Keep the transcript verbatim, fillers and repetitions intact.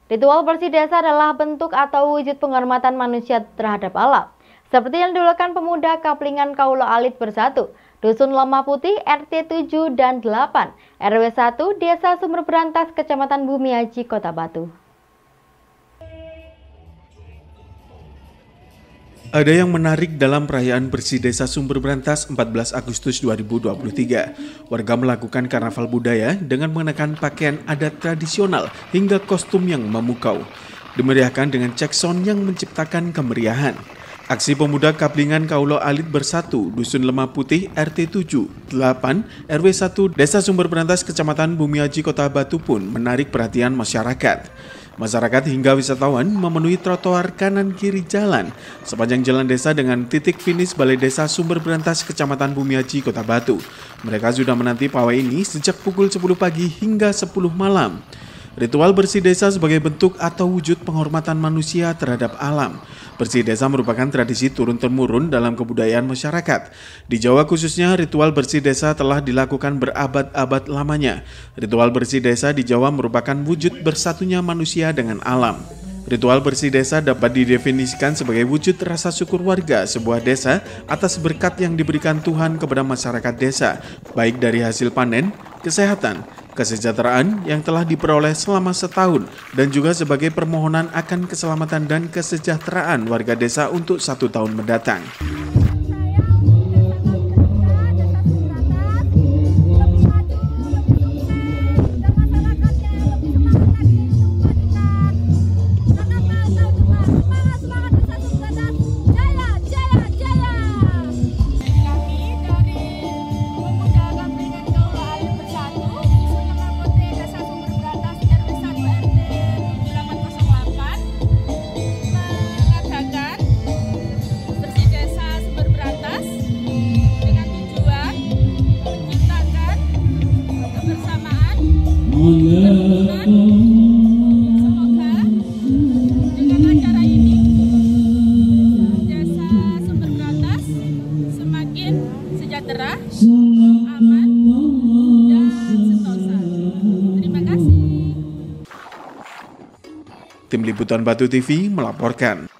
Ritual bersih desa adalah bentuk atau wujud penghormatan manusia terhadap alam. Seperti yang dilakukan pemuda Kaplingan Kaulo Alit Bersatu, Dusun Lemah Putih R T tujuh dan delapan, R W satu, Desa Sumber Berantas, Kecamatan Bumiaji, Kota Batu. Ada yang menarik dalam perayaan bersih desa Sumber Berantas empat belas Agustus dua ribu dua puluh tiga. Warga melakukan karnaval budaya dengan mengenakan pakaian adat tradisional hingga kostum yang memukau. Dimeriahkan dengan cek sound yang menciptakan kemeriahan. Aksi pemuda Kaplingan Kaulo Alit Bersatu, Dusun Lemah Putih R T tujuh, delapan, R W satu, Desa Sumber Berantas, Kecamatan Bumiaji, Kota Batu pun menarik perhatian masyarakat. Masyarakat hingga wisatawan memenuhi trotoar kanan kiri jalan sepanjang jalan desa dengan titik finish Balai Desa Sumber Berantas, Kecamatan Bumiaji, Kota Batu. Mereka sudah menanti pawai ini sejak pukul sepuluh pagi hingga sepuluh malam. Ritual bersih desa sebagai bentuk atau wujud penghormatan manusia terhadap alam. Bersih desa merupakan tradisi turun-temurun dalam kebudayaan masyarakat. Di Jawa khususnya, ritual bersih desa telah dilakukan berabad-abad lamanya. Ritual bersih desa di Jawa merupakan wujud bersatunya manusia dengan alam. Ritual bersih desa dapat didefinisikan sebagai wujud rasa syukur warga sebuah desa atas berkat yang diberikan Tuhan kepada masyarakat desa, baik dari hasil panen, kesehatan, kesejahteraan yang telah diperoleh selama setahun, dan juga sebagai permohonan akan keselamatan dan kesejahteraan warga desa untuk satu tahun mendatang. Semoga dengan acara ini Desa Sumber Berantas semakin sejahtera, aman, dan sentosa. Terima kasih. Tim Liputan Batu T V melaporkan.